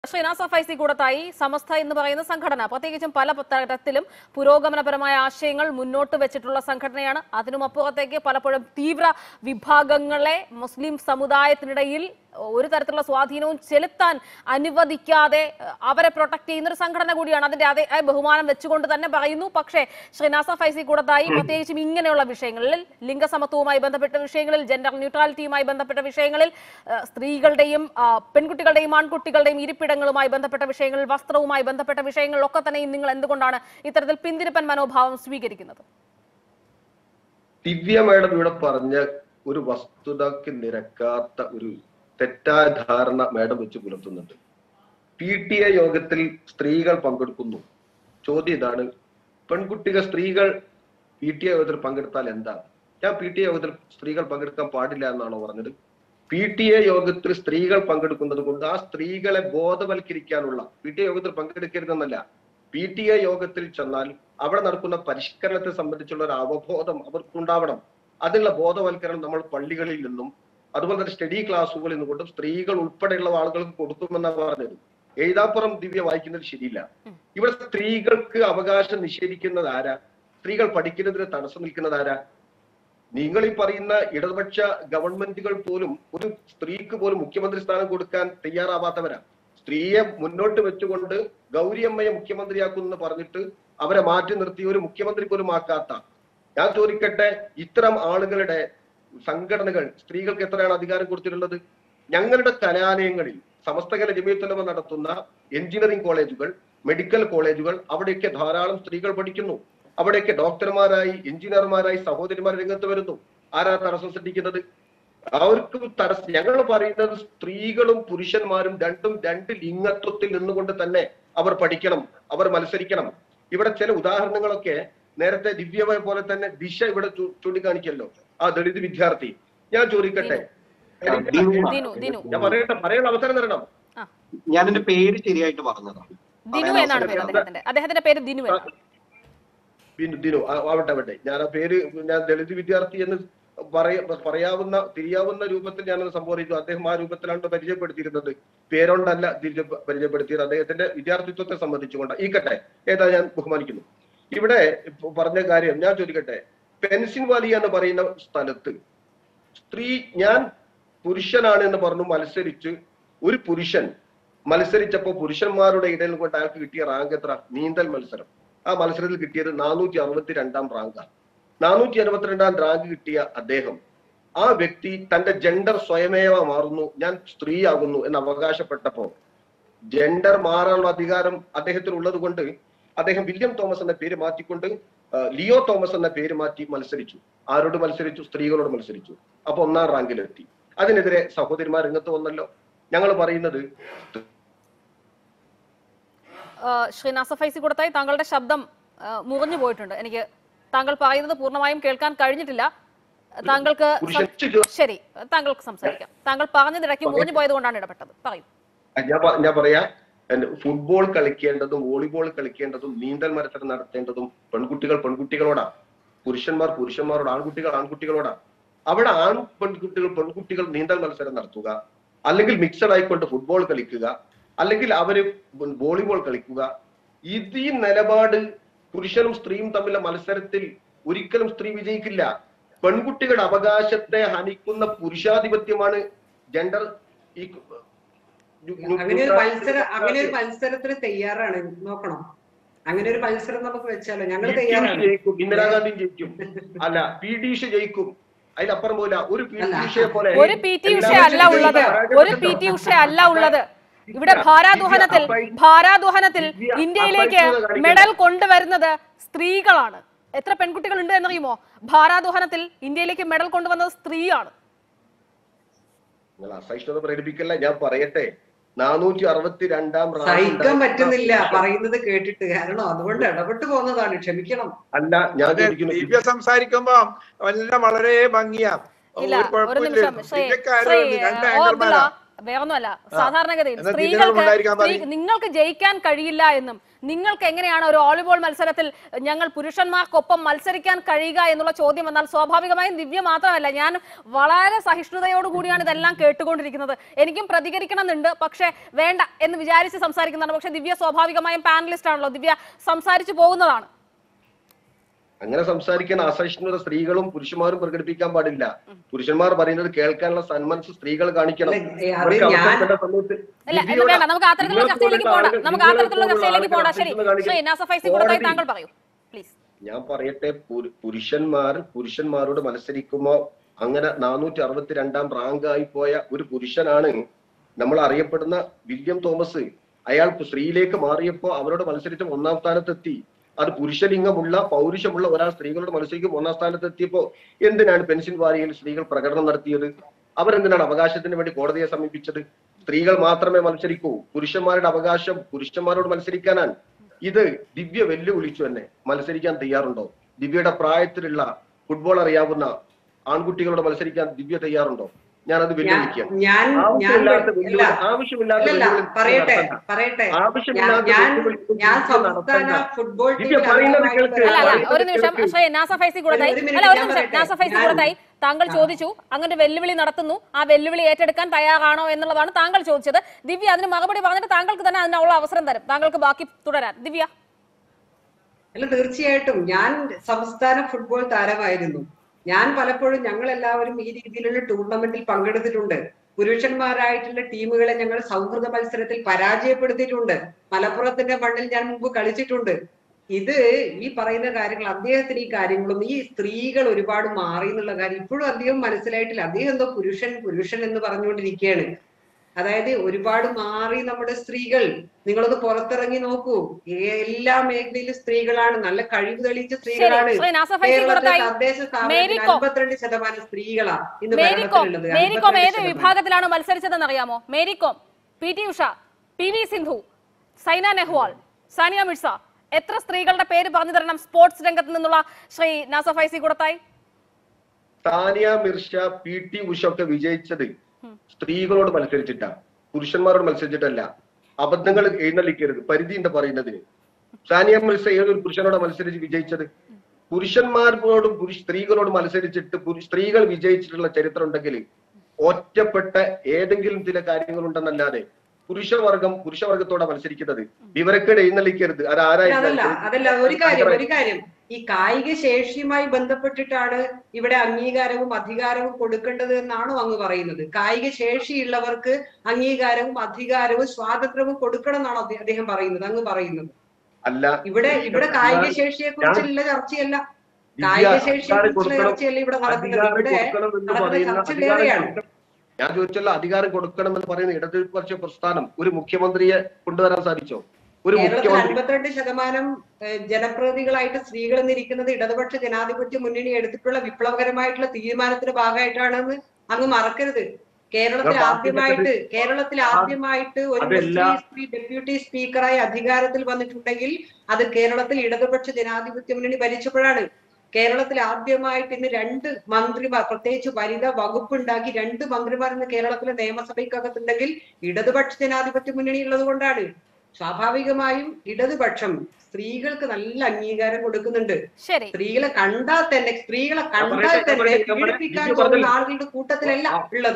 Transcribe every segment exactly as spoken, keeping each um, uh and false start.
ശ്രീനാസ ഫൈസി കൂടത്തായി സമസ്ത എന്ന് പറയുന്ന സംഘടന പ്രത്യേകിച്ചും പല തരത്തിലും പുരോഗമനപരമായ ആശയങ്ങൾ മുന്നോട്ട് വെച്ചിട്ടുള്ള സംഘടനയാണ്. അതിനുമപ്പുറത്തേക്ക് പലപ്പോഴും തീവ്ര വിഭാഗങ്ങളെ മുസ്ലിം സമുദായത്തിനിടയിൽ ഒരു തരത്തിലുള്ള സ്വാധീനവും ചെലുത്താൻ അനുവദിക്കാതെ അവരെ പ്രൊട്ടക്ട് ചെയ്യുന്ന ഒരു സംഘടന കൂടിയാണ്. അതിന്റെ അതേ ബഹുമാനം വെച്ചുകൊണ്ട് തന്നെ പറയുന്നു. പക്ഷേ ശ്രീനാസ ഫൈസി കൂടത്തായി പ്രത്യേകിച്ചും ഇങ്ങനെയുള്ള വിഷയങ്ങളിൽ, ലിംഗസമത്വവുമായി ബന്ധപ്പെട്ട വിഷയങ്ങളിൽ, ജെൻഡർ ന്യൂട്രാലിറ്റിയുമായി ബന്ധപ്പെട്ട വിഷയങ്ങളിൽ, സ്ത്രീകളുടെയും പെൺകുട്ടികളുടെയും ആൺകുട്ടികളുടെയും ഇരിപ്പിടങ്ങളുമായി ബന്ധപ്പെട്ട വിഷയങ്ങളിൽ, വസ്ത്രവുമായി ബന്ധപ്പെട്ട വിഷയങ്ങളിലൊക്കെ തന്നെയും നിങ്ങൾ എന്തുകൊണ്ടാണ് ഇത്തരത്തിൽ പിന്തിരിപ്പൻ മനോഭാവം സ്വീകരിക്കുന്നത്? ദിവ്യ മേഡം ഇവിടെ പറഞ്ഞ ഒരു വസ്തുതക്ക് നിരക്കാത്ത ഒരു തെറ്റായ ധാരണ മേഡം വെച്ച് പുലർത്തുന്നുണ്ട്. പി ടി എ യോഗത്തിൽ സ്ത്രീകൾ പങ്കെടുക്കുന്നു. ചോദ്യം ഇതാണ്, പെൺകുട്ടികൾ സ്ത്രീകൾ പി ടി എ യോഗത്തിൽ പങ്കെടുത്താൽ എന്താണ്? ഞാൻ പി ടി എ യോഗത്തിൽ സ്ത്രീകൾ പങ്കെടുക്കാൻ പാടില്ല എന്നാണോ പറഞ്ഞത്? പി ടി എ യോഗത്തിൽ സ്ത്രീകൾ പങ്കെടുക്കുന്നത് കൊണ്ട് ആ സ്ത്രീകളെ ബോധവൽക്കരിക്കാനുള്ള, പി ടി എ യോഗത്തിൽ പങ്കെടുക്കരുതെന്നല്ല, പി ടി എ യോഗത്തിൽ ചെന്നാൽ അവിടെ നടക്കുന്ന പരിഷ്കരണത്തെ സംബന്ധിച്ചുള്ള ഒരു അവബോധം അവർക്കുണ്ടാവണം. അതിനുള്ള ബോധവൽക്കരണം നമ്മൾ പള്ളികളിൽ നിന്നും അതുപോലെ തന്നെ സ്റ്റഡി ക്ലാസ്സുകളിൽ നിന്നുകൊണ്ടും സ്ത്രീകൾ ഉൾപ്പെടെയുള്ള ആളുകൾക്ക് കൊടുക്കുമെന്നാണ് പറഞ്ഞത്. എഴുതാപ്പുറം ദിവ്യ വായിക്കുന്നത് ശരിയില്ല. ഇവിടെ സ്ത്രീകൾക്ക് അവകാശം നിഷേധിക്കുന്നത് ആരാ? സ്ത്രീകൾ പഠിക്കുന്നതിന് തടസ്സം നിൽക്കുന്നത് ആരാ? നിങ്ങൾ ഈ പറയുന്ന ഇടതുപക്ഷ ഗവൺമെന്റുകൾ പോലും ഒരു സ്ത്രീക്ക് പോലും മുഖ്യമന്ത്രി സ്ഥാനം കൊടുക്കാൻ തയ്യാറാവാത്തവരാ. സ്ത്രീയെ മുന്നോട്ട് വെച്ചുകൊണ്ട് ഗൗരിയമ്മയെ മുഖ്യമന്ത്രിയാക്കുമെന്ന് പറഞ്ഞിട്ട് അവരെ മാറ്റി നിർത്തി ഒരു മുഖ്യമന്ത്രി പോലും ആക്കാത്ത, ഞാൻ ചോദിക്കട്ടെ, ഇത്തരം ആളുകളുടെ സംഘടനകൾ സ്ത്രീകൾക്ക് എത്രയാണ് അധികാരം കൊടുത്തിട്ടുള്ളത്? ഞങ്ങളുടെ കലാലയങ്ങളിൽ സമസ്തകല ജമിയത്തുലമ നടത്തുന്ന എഞ്ചിനീയറിംഗ് കോളേജുകൾ, മെഡിക്കൽ കോളേജുകൾ, അവിടെയൊക്കെ ധാരാളം സ്ത്രീകൾ പഠിക്കുന്നു. അവിടെയൊക്കെ ഡോക്ടർമാരായി, എഞ്ചിനീയർമാരായി സഹോദരിമാർ രംഗത്ത് വരുന്നു. ആരാ തടസ്സം സൃഷ്ടിക്കുന്നത്? അവർക്ക് തടസ്സം. ഞങ്ങൾ പറയുന്നത് സ്ത്രീകളും പുരുഷന്മാരും രണ്ടും രണ്ട് ലിംഗത്വത്തിൽ നിന്നുകൊണ്ട് തന്നെ അവർ പഠിക്കണം, അവർ മത്സരിക്കണം. ഇവിടെ ചില ഉദാഹരണങ്ങളൊക്കെ നേരത്തെ ദിവ്യമായ പോലെ തന്നെ ദിശ ഇവിടെ ചൂണ്ടിക്കാണിക്കല്ലോ, ആ ദളിത് വിദ്യാർത്ഥി. ഞാൻ ചോദിക്കട്ടെ, ഞാൻ പറയട്ടെ, പറയാനുള്ള അവസരം തരണം. ഞാൻ എന്റെ പേര് ശരിയായിട്ട് പറഞ്ഞതാണ്. ദിനു ആവട്ടെ ആവട്ടെ ഞാൻ ആ പേര്, ഞാൻ ദളിത് വിദ്യാർത്ഥി എന്ന് പറയ പറയാവുന്ന തിരിയാവുന്ന രൂപത്തിൽ ഞാനത് സംബോധിച്ചു. അദ്ദേഹം ആ രൂപത്തിലാണ് പരിചയപ്പെടുത്തിയിരുന്നത്, പേരോണ്ടല്ല പരിചയപ്പെടുത്തിയത്. അദ്ദേഹത്തിന്റെ വിദ്യാർത്ഥിത്വത്തെ സംബന്ധിച്ചുകൊണ്ട് ഈക്കട്ടെ, ഏതാ ഞാൻ ബഹുമാനിക്കുന്നു. ഇവിടെ പറഞ്ഞ കാര്യം ഞാൻ ചോദിക്കട്ടെ, പെൻസിൽവാലിയ എന്ന് പറയുന്ന സ്ഥലത്ത് സ്ത്രീ, ഞാൻ പുരുഷനാണ് എന്ന് പറഞ്ഞു മത്സരിച്ച് ഒരു പുരുഷൻ മത്സരിച്ചപ്പോ പുരുഷന്മാരുടെ ഇടയിൽ കൊണ്ട് അയാൾക്ക് കിട്ടിയ റാങ്ക് എത്ര? നീന്തൽ മത്സരം. ആ മത്സരത്തിൽ കിട്ടിയത് നാനൂറ്റി അറുപത്തി രണ്ടാം റാങ്കാണ്. നാനൂറ്റി അറുപത്തിരണ്ടാം റാങ്ക് കിട്ടിയ അദ്ദേഹം, ആ വ്യക്തി തന്റെ ജെൻഡർ സ്വയമേവ മാറുന്നു, ഞാൻ സ്ത്രീയാകുന്നു എന്ന് അവകാശപ്പെട്ടപ്പോ ജെൻഡർ മാറാനുള്ള അധികാരം അദ്ദേഹത്തിന് ഉള്ളത് കൊണ്ട് അദ്ദേഹം വില്യം തോമസ് എന്ന പേര് മാറ്റിക്കൊണ്ട് ലിയോ തോമസ് എന്ന പേര് മാറ്റി മത്സരിച്ചു. ആരോട് മത്സരിച്ചു? സ്ത്രീകളോട് മത്സരിച്ചു. അപ്പൊ ഒന്നാം റാങ്കിലെത്തി. അതിനെതിരെ സഹോദരിമാർ രംഗത്ത് വന്നല്ലോ. ഞങ്ങൾ പറയുന്നത്, ശ്രീനാസ ഫൈസി കൂടത്തായി, താങ്കളുടെ ശബ്ദം മുറിഞ്ഞു പോയിട്ടുണ്ട്. എനിക്ക് താങ്കൾ പറയുന്നത് പൂർണ്ണമായും കേൾക്കാൻ കഴിഞ്ഞിട്ടില്ല. താങ്കൾക്ക് ശരി, താങ്കൾക്ക് സംസാരിക്കാം. താങ്കൾ പറഞ്ഞതിടയ്ക്ക് മുറിഞ്ഞു പോയത് കൊണ്ടാണ് ഇടപെട്ടത്. പറയൂ. ഞാൻ പറയാ, ഫുട്ബോൾ കളിക്കേണ്ടതും വോളിബോൾ കളിക്കേണ്ടതും നീന്തൽ മത്സരം നടത്തേണ്ടതും പെൺകുട്ടികൾ പെൺകുട്ടികളോടാ, പുരുഷന്മാർ പുരുഷന്മാരോട്, ആൺകുട്ടികൾ ആൺകുട്ടികളോടാ. അവിടെ ആൺ പെൺകുട്ടികൾ പെൺകുട്ടികൾ നീന്തൽ മത്സരം നടത്തുക, അല്ലെങ്കിൽ മിക്സഡ് ആയിക്കൊണ്ട് ഫുട്ബോൾ കളിക്കുക, അല്ലെങ്കിൽ അവര് വോളിബോൾ കളിക്കുക. ഇത് ഈ നിലപാട് പുരുഷനും സ്ത്രീയും തമ്മിലുള്ള മത്സരത്തിൽ ഒരിക്കലും സ്ത്രീ വിജയിക്കില്ല. പെൺകുട്ടികളുടെ അവകാശത്തെ ഹനിക്കുന്ന പുരുഷാധിപത്യമാണ് ജെൻഡർ ഈ അങ്ങനെ ഒരു മത്സരം അങ്ങനെ ഒരു മത്സരത്തിന് തയ്യാറാണ്. നോക്കണം, അങ്ങനെ ഒരു മത്സരം നമുക്ക് വെച്ചാലോ? ഞങ്ങൾ തയ്യാറാണ്. ഇന്ദിരാഗാന്ധി ജയിക്കും, അല്ല പി ടി ഉഷ ജയിക്കും, അതിലപ്പുറം പോലെ ഒരു പി ടി ഉഷയെ പോലെ ഒരു പി ടി ഉഷ അല്ല ഉള്ളത്. ഒരു പി ടി ഉഷ അല്ല ഉള്ളത്. ഇവിടെ ഭാരാദോഹനത്തിൽ ഭാരാദോഹനത്തിൽ ഇന്ത്യയിലേക്ക് മെഡൽ കൊണ്ടുവരുന്നത് സ്ത്രീകളാണ്. എത്ര പെൺകുട്ടികൾ ഉണ്ട് എന്നറിയുമോ? ഭാരാദോഹനത്തിൽ ഇന്ത്യയിലേക്ക് മെഡൽ കൊണ്ടുവന്നത് സ്ത്രീയാണ്. നിങ്ങൾ അസഹിഷ്ണുത പ്രകടിപ്പിക്കല്ല. ഞാൻ പറയട്ടെ, നാനൂറ്റി അറുപത്തി രണ്ടാം സഹിക്കാൻ പറ്റുന്നില്ല പറയുന്നത് കേട്ടിട്ട്, കാരണം അതുകൊണ്ട് ഇടപെട്ട് പോകുന്നതാണ്. ക്ഷമിക്കണം. അല്ല, ഞാൻ ദിവ്യ സംസാരിക്കുമ്പോ എല്ലാം വളരെ ഭംഗിയാ. വേറൊന്നുമല്ല, സാധാരണഗതിയിൽ സ്ത്രീകൾക്ക് നിങ്ങൾക്ക് ജയിക്കാൻ കഴിയില്ല എന്നും നിങ്ങൾക്ക് എങ്ങനെയാണ് ഒരു വോളിബോൾ മത്സരത്തിൽ ഞങ്ങൾ പുരുഷന്മാർക്കൊപ്പം മത്സരിക്കാൻ കഴിയുക എന്നുള്ള ചോദ്യം വന്നാൽ സ്വാഭാവികമായും ദിവ്യ മാത്രമല്ല, ഞാൻ വളരെ സഹിഷ്ണുതയോടുകൂടിയാണ് ഇതെല്ലാം കേട്ടുകൊണ്ടിരിക്കുന്നത്. എനിക്കും പ്രതികരിക്കണം എന്നുണ്ട്, പക്ഷെ വേണ്ട എന്ന് വിചാരിച്ച് സംസാരിക്കുന്നതാണ്. പക്ഷെ ദിവ്യ സ്വാഭാവികമായും പാനലിസ്റ്റ് ആണല്ലോ, ദിവ്യ സംസാരിച്ചു പോകുന്നതാണ്. അങ്ങനെ സംസാരിക്കാൻ അസഹിഷ്ണുത സ്ത്രീകളും പുരുഷന്മാരും പ്രകടിപ്പിക്കാൻ പാടില്ല. പുരുഷന്മാർ പറയുന്നത് കേൾക്കാനുള്ള സന്മനസ് സ്ത്രീകൾ കാണിക്കണം. നമുക്ക് ആ തരത്തിലുള്ള ചർച്ചയിലേക്ക് പോകണം, നമുക്ക് ആ തരത്തിലുള്ള ചർച്ചയിലേക്ക് പോകണം. ശരി, താങ്കൾ പറയൂ പ്ലീസ്. ഞാൻ പറയട്ടെ, പുരുഷന്മാർ പുരുഷന്മാരോട് മത്സരിക്കുമ്പോ അങ്ങനെ നാനൂറ്റി അറുപത്തി രണ്ടാം റാങ്ക് ആയി പോയ ഒരു പുരുഷനാണ് നമ്മൾ അറിയപ്പെടുന്ന വില്യം തോമസ്. അയാൾ സ്ത്രീയിലേക്ക് മാറിയപ്പോ അവരോട് മത്സരിച്ച് ഒന്നാം സ്ഥാനത്തെത്തി. അത് പുരുഷലിംഗമുള്ള പൗരുഷമുള്ള ഒരാൾ സ്ത്രീകളോട് മത്സരിക്കും ഒന്നാം സ്ഥാനത്ത് എത്തിയപ്പോ എന്തിനാണ് പെൻസിൽവാനിയയിൽ സ്ത്രീകൾ പ്രകടനം നടത്തിയത്? അവരെന്തിനാണ് അവകാശത്തിന് വേണ്ടി കോടതിയെ സമീപിച്ചത്? സ്ത്രീകൾ മാത്രമേ മത്സരിക്കൂ, പുരുഷന്മാരുടെ അവകാശം പുരുഷന്മാരോട് മത്സരിക്കാനാണ്. ഇത് ദിവ്യ വെല്ലുവിളിച്ചു തന്നെ. മത്സരിക്കാൻ തയ്യാറുണ്ടോ? ദിവ്യയുടെ പ്രായത്തിലുള്ള ഫുട്ബോൾ അറിയാവുന്ന ആൺകുട്ടികളോട് മത്സരിക്കാൻ ദിവ്യ തയ്യാറുണ്ടോ? ഞാനത് വെല്ലുവിളിക്കാം. ഒരു നിമിഷം ശ്രീ നാസ ഫൈസി കൂടത്തായി, അല്ല ഒരു നിമിഷം നാസ ഫൈസി കൂടത്തായി, താങ്കൾ ചോദിച്ചു അങ്ങനെ വെല്ലുവിളി നടത്തുന്നു, ആ വെല്ലുവിളി ഏറ്റെടുക്കാൻ തയ്യാറാണോ എന്നുള്ളതാണ് താങ്കൾ ചോദിച്ചത്. ദിവ്യ അതിന് മറുപടി പറഞ്ഞിട്ട് താങ്കൾക്ക് തന്നെ അതിനുള്ള അവസരം തരും, താങ്കൾക്ക് ബാക്കി തുടരാൻ. ദിവ്യ. അല്ല, തീർച്ചയായിട്ടും ഞാൻ സംസ്ഥാന ഫുട്ബോൾ താരമായിരുന്നു. ഞാൻ പലപ്പോഴും ഞങ്ങൾ എല്ലാവരും ഈ രീതിയിലുള്ള ടൂർണമെന്റിൽ പങ്കെടുത്തിട്ടുണ്ട്. പുരുഷന്മാരായിട്ടുള്ള ടീമുകളെ ഞങ്ങൾ സൗഹൃദ മത്സരത്തിൽ പരാജയപ്പെടുത്തിയിട്ടുണ്ട്. മലപ്പുറത്തിന്റെ മണ്ണിൽ ഞാൻ മുമ്പ് കളിച്ചിട്ടുണ്ട്. ഇത് ഈ പറയുന്ന കാര്യങ്ങൾ അദ്ദേഹത്തിന് ഈ കാര്യങ്ങളും ഈ സ്ത്രീകൾ ഒരുപാട് മാറി എന്നുള്ള കാര്യം ഇപ്പോഴും അദ്ദേഹം മനസ്സിലായിട്ടില്ല. അദ്ദേഹം എന്തോ പുരുഷൻ പുരുഷൻ എന്ന് പറഞ്ഞുകൊണ്ടിരിക്കുകയാണ്. അതായത് ഒരുപാട് മാറി നമ്മുടെ സ്ത്രീകൾ. നിങ്ങളൊന്ന് പുറത്തിറങ്ങി നോക്കൂ, എല്ലാ മേഖലയിലും സ്ത്രീകളാണ്, നല്ല കഴിവ് തെളിയിച്ച സ്ത്രീകളാണ്. കേരളത്തിലെ തദ്ദേശ സ്ഥാപനത്തിൽ അമ്പത്തിരണ്ട് ശതമാനം സ്ത്രീകളാണ് ഇന്ന് ഭരണത്തിലുള്ളത്. മേരികോം ഏത് വിഭാഗത്തിലാണ് മത്സരിച്ചതെന്ന് അറിയാമോ? Mary Kom, P T Usha, P V Sindhu, Saina Nehwal, Sania Mirza, എത്ര സ്ത്രീകളുടെ പേര് പറഞ്ഞു തരണം സ്പോർട്സ് രംഗത്ത് നിന്നുള്ള ശ്രീ നാസ ഫൈസി കൂടത്തായി? സാനിയ മിർസ, പി ടി ഉഷ ഒക്കെ വിജയിച്ചത് സ്ത്രീകളോട് മത്സരിച്ചിട്ടാ, പുരുഷന്മാരോട് മത്സരിച്ചിട്ടല്ല. അബദ്ധങ്ങൾ എഴുന്നള്ളിക്കരുത്, പരിധി എന്താ പറയുന്നതിന്. സാനിയ മിർസ ഏതൊരു പുരുഷനോട് മത്സരിച്ച് വിജയിച്ചത്? പുരുഷന്മാരോടും പുരുഷ സ്ത്രീകളോട് മത്സരിച്ചിട്ട് സ്ത്രീകൾ വിജയിച്ചിട്ടുള്ള ചരിത്രം ഉണ്ടെങ്കിൽ ഒറ്റപ്പെട്ട ഏതെങ്കിലും ചില കാര്യങ്ങൾ ഉണ്ടെന്നല്ലാതെ പുരുഷവർഗം പുരുഷവർഗത്തോടെ മത്സരിക്കുന്നത് വിവരക്കേട് എഴുന്നള്ളിക്കരുത്. അത് അതല്ല അതല്ല ഒരു കാര്യം ഒരു കാര്യം ഈ കായിക ശേഷിയുമായി ബന്ധപ്പെട്ടിട്ടാണ് ഇവിടെ അംഗീകാരവും അധികാരവും കൊടുക്കേണ്ടത് എന്നാണോ അങ്ങ് പറയുന്നത്? കായിക ശേഷിയുള്ളവർക്ക് അംഗീകാരവും അധികാരവും സ്വാതന്ത്ര്യവും കൊടുക്കണം എന്നാണോ അദ്ദേഹം പറയുന്നത്, അങ്ങ് പറയുന്നത്? അല്ല, ഇവിടെ ഇവിടെ കായിക ശേഷിയെ കുറിച്ചുള്ള ചർച്ചയല്ല, കായിക ശേഷിയെ കുറിച്ചുള്ള ചർച്ചയല്ല ഇവിടെ നടക്കുന്നത്. ഇവിടെ നടക്കുന്ന ചർച്ച വേറെയാണ്. ഞാൻ ചോദിച്ചല്ലോ, അധികാരം കൊടുക്കണമെന്ന് പറയുന്ന ഇടതുപക്ഷ പ്രസ്ഥാനം ഒരു മുഖ്യമന്ത്രിയെ കൊണ്ടുവരാൻ സാധിച്ചോ? ഒരു മുഖ്യമന്ത്രി അൻപത്തിരണ്ട് ശതമാനം ജനപ്രതിനിധികളായിട്ട് സ്ത്രീകൾ എന്നിരിക്കുന്നത് ഇടതുപക്ഷ ജനാധിപത്യ മുന്നണി എടുത്തിട്ടുള്ള വിപ്ലവകരമായിട്ടുള്ള തീരുമാനത്തിന്റെ ഭാഗമായിട്ടാണെന്ന് അങ്ങ് മറക്കരുത്. കേരളത്തിൽ ആദ്യമായിട്ട് കേരളത്തിൽ ആദ്യമായിട്ട് ഒരു മുസ്ലിം സ്ത്രീ ഡെപ്യൂട്ടി സ്പീക്കറായി അധികാരത്തിൽ വന്നിട്ടുണ്ടെങ്കിൽ അത് കേരളത്തിൽ ഇടതുപക്ഷ ജനാധിപത്യ മുന്നണി ഭരിച്ചപ്പോഴാണ്. കേരളത്തിൽ ആദ്യമായിട്ട് ഇന്ന് രണ്ട് മന്ത്രിമാർ, പ്രത്യേകിച്ച് വനിതാ വകുപ്പ് ഉണ്ടാക്കി രണ്ട് മന്ത്രിമാർ ഇന്ന് കേരളത്തിലെ നിയമസഭയ്ക്കകത്തുണ്ടെങ്കിൽ ഇടതുപക്ഷ ജനാധിപത്യ മുന്നണി ഉള്ളത് കൊണ്ടാണ്. സ്വാഭാവികമായും ഇടതുപക്ഷം സ്ത്രീകൾക്ക് നല്ല അംഗീകാരം കൊടുക്കുന്നുണ്ട്. സ്ത്രീകളെ കണ്ടാൽ തന്നെ സ്ത്രീകളെ കണ്ടാൽ തന്നെ പീഡിപ്പിക്കാൻ പോകുന്ന ആളുകളുടെ കൂട്ടത്തിലല്ല ഉള്ളത്.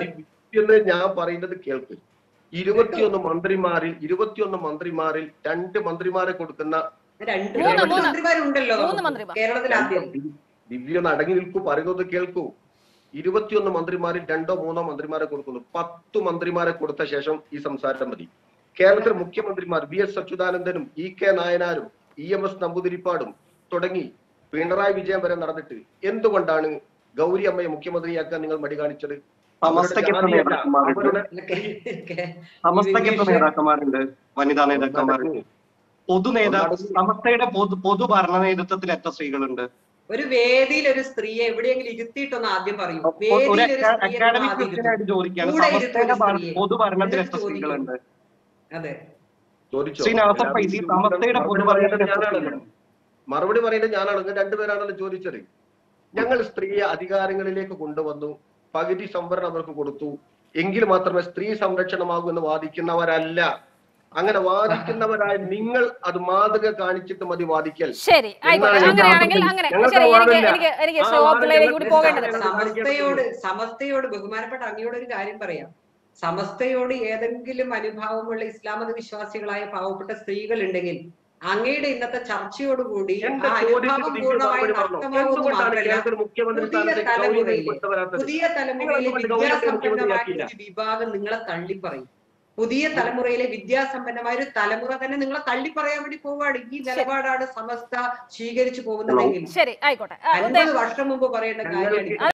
ഞാൻ പറയുന്നത് കേൾക്ക്. ഇരുപത്തിയൊന്ന് മന്ത്രിമാരിൽ ഇരുപത്തിയൊന്ന് മന്ത്രിമാരിൽ രണ്ട് മന്ത്രിമാരെ കൊടുക്കുന്ന രണ്ട് മന്ത്രിമാരുണ്ടല്ലോ കേരളത്തിൽ. ആദ്യം ദിവ്യ അടങ്ങി നിൽക്കൂ, പറയുന്നത് കേൾക്കൂ. ഇരുപത്തിയൊന്ന് മന്ത്രിമാരിൽ രണ്ടോ മൂന്നോ മന്ത്രിമാരെ കൊടുക്കുന്നു. പത്തു മന്ത്രിമാരെ കൊടുത്ത ശേഷം ഈ സംസാരം മതി. കേരളത്തിൽ മുഖ്യമന്ത്രിമാർ വി എസ് അച്യുതാനന്ദനും ഇ കെ നായനാരും ഇ എം എസ് നമ്പൂതിരിപ്പാടും തുടങ്ങി പിണറായി വിജയൻ വരെ നടന്നിട്ട് എന്തുകൊണ്ടാണ് ഗൗരി അമ്മയെ മുഖ്യമന്ത്രിയാക്കാൻ നിങ്ങൾ മടി കാണിച്ചത്? നേതാക്കന്മാരുണ്ട്, വനിതാ നേതാക്കന്മാരുണ്ട്, പൊതു നേതാവ് സമസ്തയുടെ പൊതു പൊതു ഭരണ നേതൃത്വത്തിൽ എത്ര സ്ത്രീകളുണ്ട്? ഒരു വേദിയിൽ ഒരു സ്ത്രീയെ എവിടെയെങ്കിലും ഇരുത്തിയിട്ടൊന്ന് ആദ്യം പറയും. അക്കാഡമിക് ക്വസ്റ്റ്യനായിട്ട് ചോദിക്കുകയാണ്, സമസ്തയുടെ പൊതുഭരണത്തിൽ എത്ര സ്ത്രീകളുണ്ട്? അതെ, ശ്രീ നാസർ ഫൈസി, സമസ്തയുടെ പൊതുഭരണത്തിൽ മറുപടി പറയുന്നത് ഞാനാണ്. രണ്ടുപേരാണല്ലോ ചോദിച്ചത്. ഞങ്ങൾ സ്ത്രീയെ അധികാരങ്ങളിലേക്ക് കൊണ്ടുവന്നു, പകുതി സംവരണം അവർക്ക് കൊടുത്തു, എങ്കിൽ മാത്രമേ സ്ത്രീ സംരക്ഷണമാകൂ എന്ന് വാദിക്കുന്നവരല്ല. അങ്ങനെ വാദിക്കുന്നവരായ നിങ്ങൾ അത് മാതൃക കാണിച്ചിട്ട് മതി വാദിക്കൽ. ശരി, ആയിക്കോട്ടെ. അങ്ങനെയാണെങ്കിൽ അങ്ങനെ ശരി, എനിക്ക് എനിക്ക് എനിക്ക് ഷോപ്പിലേക്ക് കൂടി പോകേണ്ടത്. സമസ്തയോട് സമസ്തയോട് ബഹുമാനപ്പെട്ട അങ്ങയോട് ഒരു കാര്യം പറയാം. സമസ്തയോട് ഏതെങ്കിലും അനുഭാവമുള്ള ഇസ്ലാം മത വിശ്വാസികളായ പാവപ്പെട്ട സ്ത്രീകൾ ഉണ്ടെങ്കിൽ അങ്ങയുടെ ഇന്നത്തെ ചർച്ചയോടുകൂടി ആ അനുഭാവം പൂർണ്ണമായി നഷ്ടമാകുമെന്ന് മാത്രമല്ല, പുതിയ തലമുറയിലെ പുതിയ തലമുറയിലെ വിദ്യാസമ്പന്നമായ ഒരു വിഭാഗം നിങ്ങളെ തള്ളിപ്പറയും. പുതിയ തലമുറയിലെ വിദ്യാസമ്പന്നമായ ഒരു തലമുറ തന്നെ നിങ്ങളെ തള്ളിപ്പറയാൻ വേണ്ടി പോവാണ്. ഈ നിലപാടാണ് സമസ്ത സ്വീകരിച്ചു പോകുന്നതെങ്കിൽ ശരി, ആയിക്കോട്ടെ. അൻപത് വർഷം മുമ്പ് പറയേണ്ട കാര്യമാണ്.